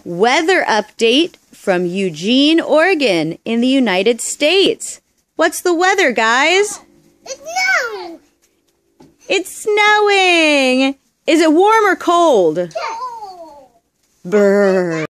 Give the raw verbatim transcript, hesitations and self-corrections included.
Weather update from Eugene, Oregon in the United States. What's the weather, guys? It's snowing. It's snowing. Is it warm or cold? Cold. Brr.